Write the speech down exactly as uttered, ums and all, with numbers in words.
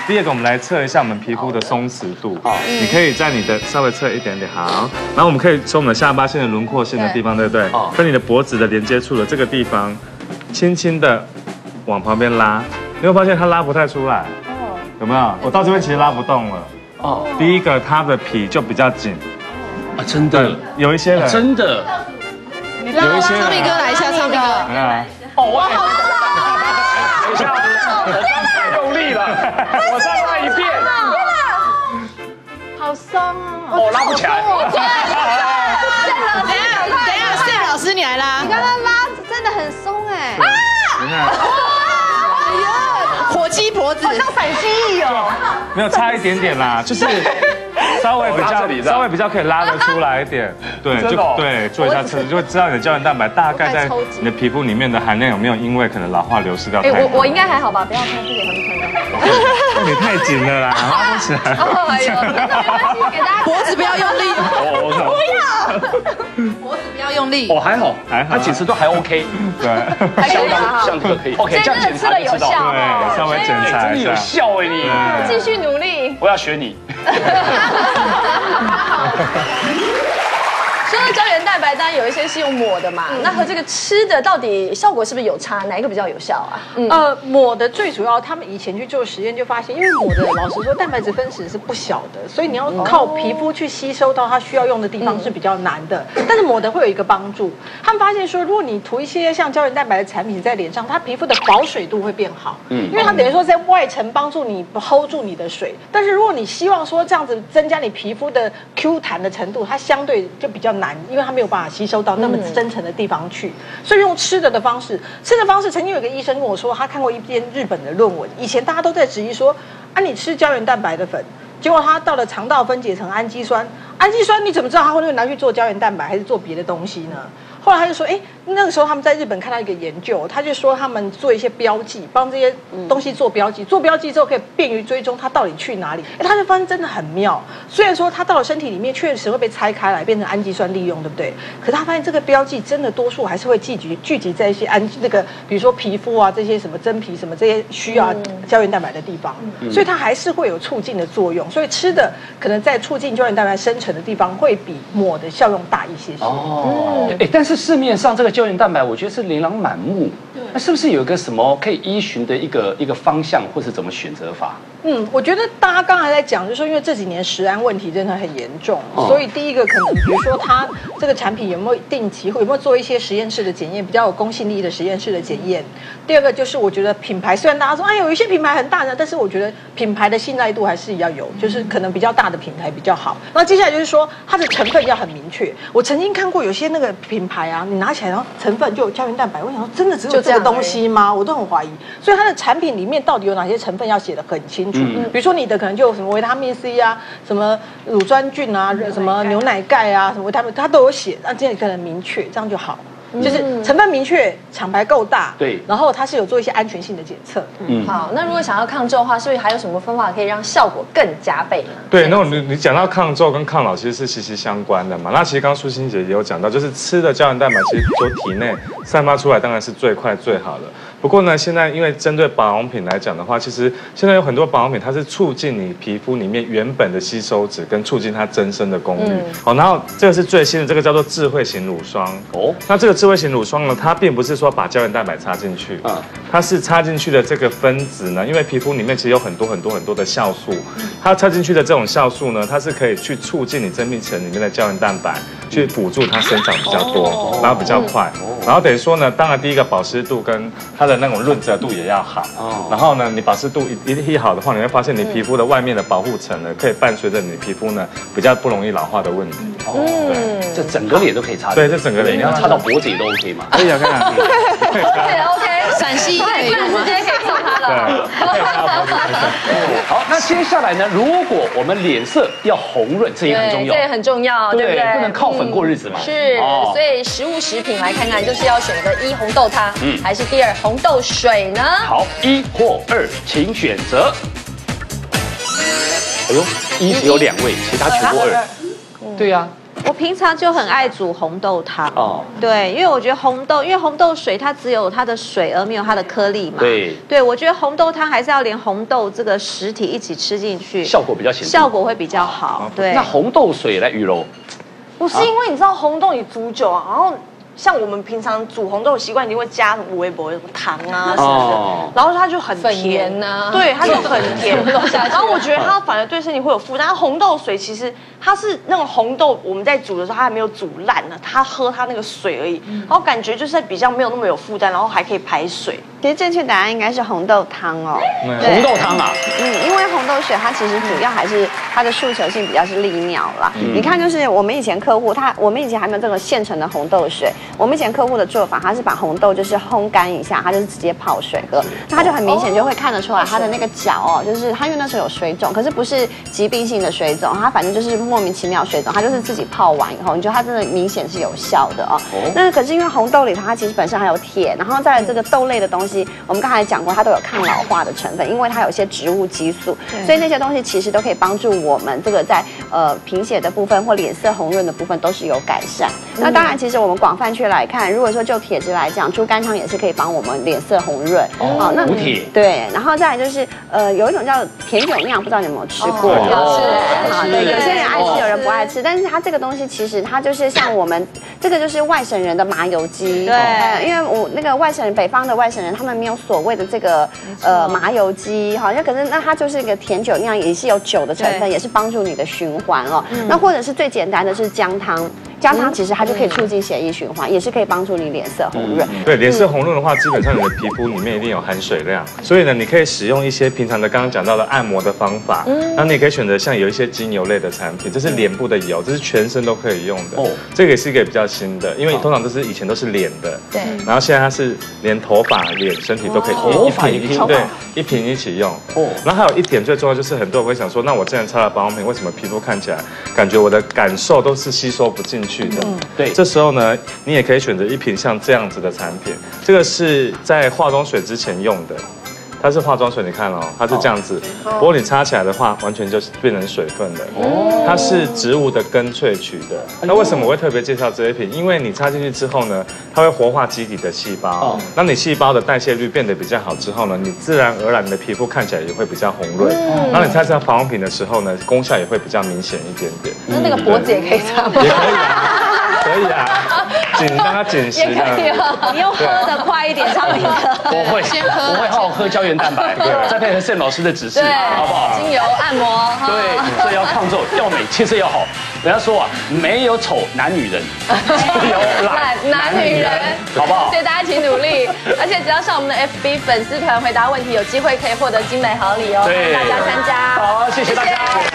第二个我们来测一下我们皮肤的松弛度。好，你可以在你的稍微测一点点，好。然后我们可以从我们的下巴线的轮廓线的地方，对不对？哦。跟你的脖子的连接处的这个地方，轻轻的往旁边拉，你会发现它拉不太出来。哦。有没有？我到这边其实拉不动了。哦。第一个，它的皮就比较紧。 啊，真的。 有一些人。 真的。 有一些。昌明哥来一下，昌明哥。 啊。 哦，我好。等一下，我刚太用力了，我再拉一遍。 好松哦！ 哦，拉不起来。 等一下，等一下 ，Sam 老师你来拉。 你刚刚拉真的很松哎。 你看。 哎呀，火鸡脖子， 好像反蜥蜴哦。 没有差一点点啦，就是稍微比较稍微比较可以拉得出来一点。对，就对，做一下测试就会知道你的胶原蛋白大概在你的皮肤里面的含量有没有因为可能老化流失掉。 哎，我我应该还好吧？不要看这个，他们看到。 你太紧了啦，拉不起来。 哎呦，没关系，给大家脖子不要用力。 哦， 不要。 脖子不要用力。 哦，还好，还好，他解释都还 OK。 对， 还可以啊，像这个可以。OK， 这样检查就知道。 对，稍微检查一下。 有效哎你。 继续努力。 我要学你。 说到胶原蛋白，当然有一些是用抹的嘛，那和这个吃的到底效果是不是有差？哪一个比较有效啊？ 呃，抹的最主要，他们以前去做实验就发现，因为抹的老实说，蛋白质分子是不小的，所以你要靠皮肤去吸收到它需要用的地方是比较难的。但是抹的会有一个帮助，他们发现说，如果你涂一些像胶原蛋白的产品在脸上，它皮肤的保水度会变好。嗯，因为它等于说在外层帮助你 hold 住你的水，但是如果你希望说这样子增加你皮肤的 Q 弹的程度，它相对就比较难，因为它没有办法吸收到那么深层的地方去，所以用吃的的方式，吃的方式，曾经有一个医生跟我说，他看过一篇日本的论文，以前大家都在质疑说，啊，你吃胶原蛋白的粉，结果他到了肠道分解成氨基酸，氨基酸你怎么知道他会拿去做胶原蛋白还是做别的东西呢？后来他就说，哎，那个时候他们在日本看到一个研究，他就说他们做一些标记，帮这些东西做标记，做标记之后可以便于追踪它到底去哪里。哎，他就发现真的很妙。虽然说它到了身体里面确实会被拆开来变成氨基酸利用，对不对？可是他发现这个标记真的多数还是会聚集聚集在一些氨那个，比如说皮肤啊这些什么真皮什么这些需要胶原蛋白的地方，所以它还是会有促进的作用。所以吃的可能在促进胶原蛋白生成的地方会比抹的效用大一些些。 哦，哎，但是市面上这个胶原蛋白，我觉得是琳琅满目。那是不是有一个什么可以依循的一个一个方向，或是怎么选择法？ 嗯，我觉得大家刚才在讲，就是说因为这几年食安问题真的很严重，哦、所以第一个可能，比如说它这个产品有没有定期，或有没有做一些实验室的检验，比较有公信力的实验室的检验。第二个就是我觉得品牌，虽然大家说哎有一些品牌很大的，但是我觉得品牌的信赖度还是要有，就是可能比较大的品牌比较好。那接下来就是说它的成分要很明确。我曾经看过有些那个品牌啊，你拿起来然后成分就有胶原蛋白，我想说真的只有这个东西吗？我都很怀疑。所以它的产品里面到底有哪些成分要写得很清楚。嗯、比如说你的可能就有什么维他命 C 啊，什么乳酸菌啊，什么牛奶钙啊，什么维他命，它都有写，那这样可能明确，这样就好。就是成分明确，厂牌够大， 对， 然后它是有做一些安全性的检测。 嗯，好，那如果想要抗皱的话，是不是还有什么方法可以让效果更加倍呢？ 对，那你你讲到抗皱跟抗老其实是息息相关的嘛。那其实刚刚舒心姐也有讲到，就是吃的胶原蛋白其实就体内散发出来当然是最快最好的。不过呢，现在因为针对保养品来讲的话，其实现在有很多保养品，它是促进你皮肤里面原本的吸收值，跟促进它增生的功率。嗯、哦，然后这个是最新的，这个叫做智慧型乳霜。哦，那这个智慧型乳霜呢，它并不是说把胶原蛋白插进去，啊，它是插进去的这个分子呢，因为皮肤里面其实有很多很多很多的酵素，它插进去的这种酵素呢，它是可以去促进你真皮层里面的胶原蛋白，去辅助它生长比较多，然后比较快。然后等于说呢，当然第一个保湿度跟它的那种润泽度也要好。哦。然后呢，你保湿度一一好的话，你会发现你皮肤的外面的保护层呢，可以伴随着你的皮肤呢比较不容易老化的问题。 哦。对，这整个脸都可以擦。 对，这整个脸你要擦到脖子也都 OK 嘛？ 可以啊，可以啊。 OK OK， 陕西可以吗？直接可以送他了。 好，那接下来呢？如果我们脸色要红润，这也很重要。 这也很重要，对不对？ 不能靠粉过日子嘛。 是，所以食物食品来看看，就是要选择一红豆汤，嗯，还是第二红豆水呢？ 好，一或二，请选择。哎呦，一只有两位，其他全部二。对呀。 我平常就很爱煮红豆汤哦， 对，因为我觉得红豆，因为红豆水它只有它的水而没有它的颗粒嘛。 对， 对我觉得红豆汤还是要连红豆这个实体一起吃进去， 效果比较显著， 效果会比较好。对， 那红豆水来，雨柔， 不是因为你知道红豆你煮久啊，然后。像我们平常煮红豆的习惯，一定会加什么微博、什么糖啊什么的，然后它就很甜呐， 对，它就很甜。然后我觉得它反而对身体会有负担。红豆水其实它是那种红豆，我们在煮的时候它还没有煮烂呢，它喝它那个水而已，然后感觉就是比较没有那么有负担，然后还可以排水。 其实正确答案应该是红豆汤哦。 红豆汤啊， 嗯，因为红豆水它其实主要还是它的诉求性比较是利尿啦。你看，就是我们以前客户他，我们以前还没有这个现成的红豆水。我们以前客户的做法，他是把红豆就是烘干一下，他就是直接泡水喝，那他就很明显就会看得出来他的那个脚哦，就是他因为那时候有水肿，可是不是疾病性的水肿，他反正就是莫名其妙水肿，他就是自己泡完以后，你觉得他真的明显是有效的哦。那可是因为红豆里头它其实本身还有铁，然后再来这个豆类的东西，我们刚才讲过，它都有抗老化的成分，因为它有一些植物激素，所以那些东西其实都可以帮助我们这个在呃贫血的部分或脸色红润的部分都是有改善。那当然，其实我们广泛去来看，如果说就铁质来讲，猪肝汤也是可以帮我们脸色红润哦。那补铁对，然后再来就是呃，有一种叫甜酒酿，不知道你有没有吃过？ 有吃，对，有些人爱吃，有人不爱吃，但是它这个东西其实它就是像我们这个就是外省人的麻油鸡，对，因为我那个外省人北方的外省人，他们没有所谓的这个呃麻油鸡，好像可是那它就是一个甜酒酿，也是有酒的成分，也是帮助你的循环哦。那或者是最简单的是姜汤。姜汤其实它就可以促进血液循环，也是可以帮助你脸色红润。 对，脸色红润的话，基本上你的皮肤里面一定有含水量，所以呢，你可以使用一些平常的刚刚讲到的按摩的方法，那你也可以选择像有一些精油类的产品，这是脸部的油，这是全身都可以用的。哦，这个也是一个比较新的，因为通常都是以前都是脸的，对，然后现在它是连头发、脸、身体都可以一瓶一瓶，对，一瓶一起用。哦，然后还有一点最重要就是很多人会想说，那我既然擦了保养品，为什么皮肤看起来感觉我的感受都是吸收不进去的？嗯，对，这时候呢，你也可以选择一瓶像这样子的产品，这个是在化妆水之前用的。它是化妆水，你看哦，它是这样子，不过你擦起来的话，完全就是变成水分了。哦，它是植物的根萃取的。那为什么我会特别介绍这一瓶？因为你擦进去之后呢，它会活化基底的细胞，那你细胞的代谢率变得比较好之后呢，你自然而然你的皮肤看起来也会比较红润。那你擦这保养品的时候呢，功效也会比较明显一点点。 那那个脖子也可以擦吗？ 也可以啊。可以啊，紧让它紧实的。 你用喝的快一点，超你的。 我会，我会好好喝胶原蛋白，再配合盛老师的指示，好不好？ 精油按摩， 对，所以要抗皱，要美，气色要好。人家说啊，没有丑男女人，只有懒男女人， 好不好？ 所以大家一起努力，而且只要上我们的 F B 粉丝团回答问题，有机会可以获得精美好礼哦，欢迎大家参加。 好，谢谢大家。